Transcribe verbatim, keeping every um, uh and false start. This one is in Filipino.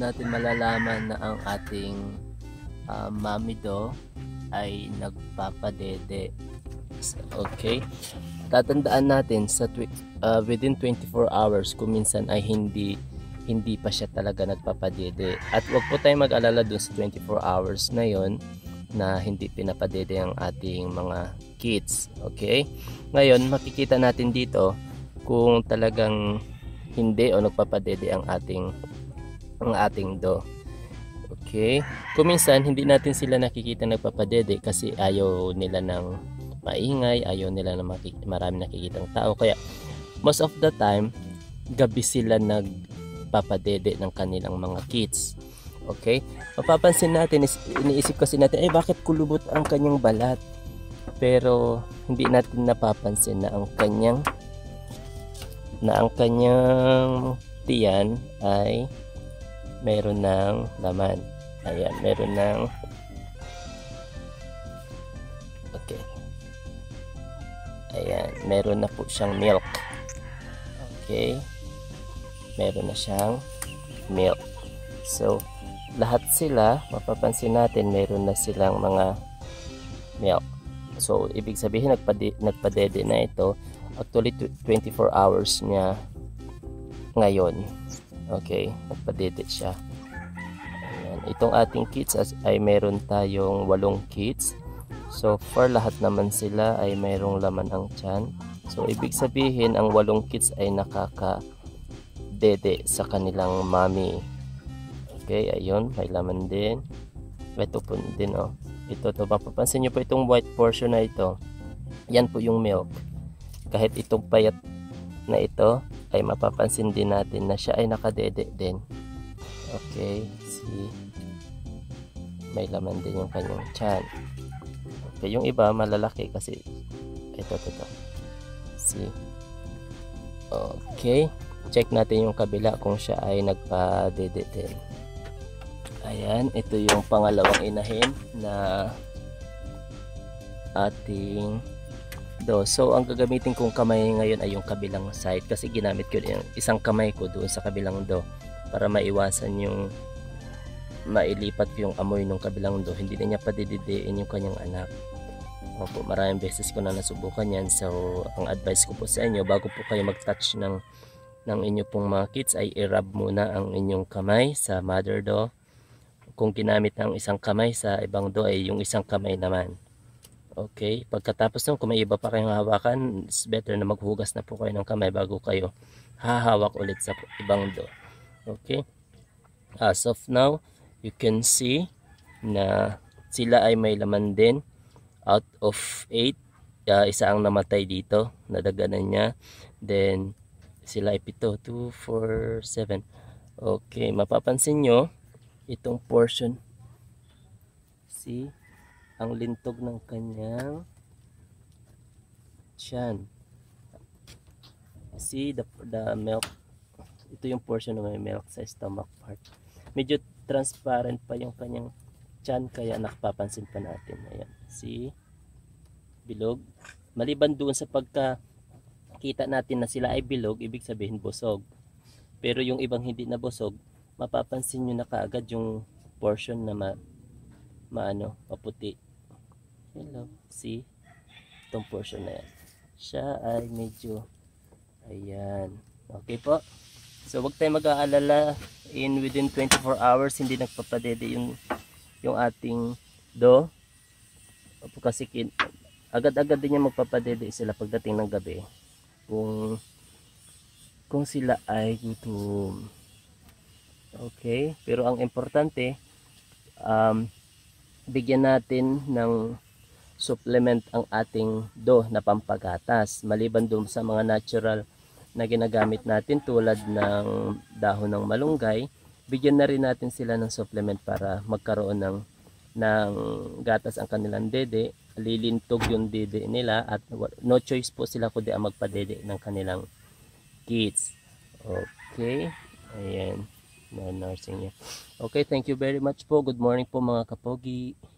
natin malalaman na ang ating uh, mommy do ay nagpapadede? Okay, tatandaan natin sa uh, within twenty-four hours kung minsan ay hindi hindi pa siya talaga nagpapadede, at wag po tayong mag-alala dun sa twenty-four hours na yon na hindi pinapadede ang ating mga kids. Okay, ngayon makikita natin dito kung talagang hindi o nagpapadede ang ating ang ating do. Okay, kung minsan hindi natin sila nakikita nagpapadede kasi ayaw nila ng maingay, ayaw nila na makik marami nakikitang tao, kaya most of the time gabi sila nagpapadede ng kanilang mga kids. Okay, mapapansin natin, iniisip kasi natin ay bakit kulubot ang kanyang balat, pero hindi natin napapansin na ang kanyang na ang kanyang tiyan ay meron ng laman. Ayan, meron ng okay, ayan, meron na po siyang milk. Okay, meron na siyang milk. So lahat sila, mapapansin natin meron na silang mga milk. So ibig sabihin nagpade, nagpadede na ito. Actually twenty-four hours niya ngayon. Okay, nagpadede siya. Ayan. Itong ating kids ay meron tayong walong kids. So for lahat naman sila ay mayroong laman ang tiyan. So ibig sabihin ang walong kids ay nakakadede sa kanilang mommy. Okay, ayun, may laman din. Ito po din, oh. Ito to, mapapansin nyo po itong white portion na ito. Yan po yung milk. Kahit itong payat na ito ay mapapansin din natin na siya ay nakadede din. Okay, see, may laman din yung kanyang tiyan. Okay, yung iba malalaki kasi ito, ito, ito. See, okay, check natin yung kabila kung siya ay nagpa-dede din. Ayan, ito yung pangalawang inahin na ating do. So ang gagamitin kong kamay ngayon ay yung kabilang side kasi ginamit ko yung isang kamay ko doon sa kabilang do para maiwasan yung mailipat ko yung amoy ng kabilang do. Hindi na niya padididiin yung kanyang anak. Opo, maraming beses ko na nasubukan yan. So ang advice ko po sa inyo, bago po kayo mag-touch ng ng inyo pong mga kids, ay i-rub muna ang inyong kamay sa mother do. Kung ginamit ang isang kamay sa ibang do ay yung isang kamay naman. Okay, pagkatapos nun kung may iba pa kayong hawakan, it's better na maghugas na po kayo ng kamay bago kayo hahawak ulit sa ibang do. Okay, as of now you can see na sila ay may laman din. Out of eight, uh, isa ang namatay dito, nadaganan niya. Then sila ay pito, two, four, seven. Okay, mapapansin nyo itong portion, see, ang lintog ng kanyang tiyan. See the, the milk, ito yung portion ng may milk sa stomach part. Medyo transparent pa yung kanyang tiyan kaya nakapapansin pa natin. Ayan, see, bilog. Maliban doon sa pagka kita natin na sila ay bilog, ibig sabihin busog. Pero yung ibang hindi na busog, mapapansin nyo na kaagad yung portion na ma, maano, maputi. Hello, see, itong portion na yan, siya ay medyo, ayan, okay po. So wag tayong mag-aalala, in within twenty-four hours hindi nagpapadede yung yung ating do, kasi agad-agad din yung magpapadede sila pagdating ng gabi kung kung sila ay gutom. Okay, pero ang importante, um, bigyan natin ng supplement ang ating do na pampagatas. Maliban doon sa mga natural na ginagamit natin tulad ng dahon ng malunggay, bigyan na rin natin sila ng supplement para magkaroon ng, ng gatas ang kanilang dede. Lilintog yung dede nila at no choice po sila kundi ang magpadede ng kanilang kids. Okay, ayan, na nursing niya. Okay, thank you very much po. Good morning po mga kapogi.